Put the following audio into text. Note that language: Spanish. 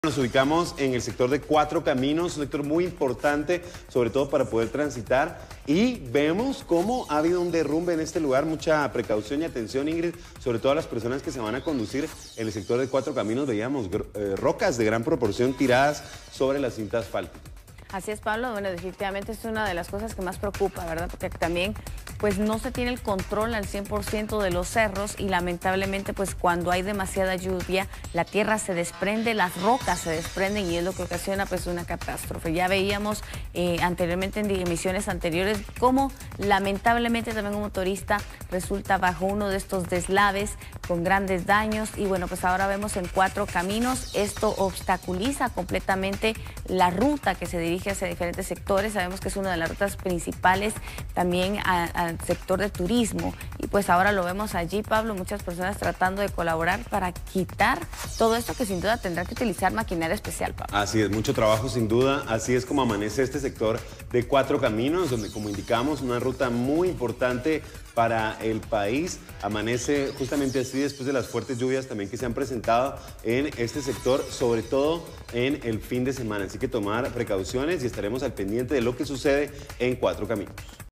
Nos ubicamos en el sector de Cuatro Caminos, un sector muy importante, sobre todo para poder transitar, y vemos cómo ha habido un derrumbe en este lugar. Mucha precaución y atención, Ingrid, sobre todo a las personas que se van a conducir en el sector de Cuatro Caminos. Veíamos rocas de gran proporción tiradas sobre la cinta asfáltica. Así es, Pablo. Bueno, definitivamente es una de las cosas que más preocupa, ¿verdad? Porque también pues no se tiene el control al 100% de los cerros y lamentablemente pues cuando hay demasiada lluvia la tierra se desprende, las rocas se desprenden y es lo que ocasiona pues una catástrofe. Ya veíamos anteriormente en emisiones anteriores cómo lamentablemente también un motorista resulta bajo uno de estos deslaves con grandes daños y bueno, pues ahora vemos en Cuatro Caminos, esto obstaculiza completamente la ruta que se dirige hacia diferentes sectores. Sabemos que es una de las rutas principales también al sector de turismo y pues ahora lo vemos allí, Pablo, muchas personas tratando de colaborar para quitar todo esto que sin duda tendrá que utilizar maquinaria especial, Pablo. Así es, mucho trabajo sin duda. Así es como amanece este sector de Cuatro Caminos, donde como indicamos una ruta muy importante para el país. Amanece justamente así después de las fuertes lluvias también que se han presentado en este sector, sobre todo en el fin de semana. Así que tomar precauciones y estaremos al pendiente de lo que sucede en Cuatro Caminos.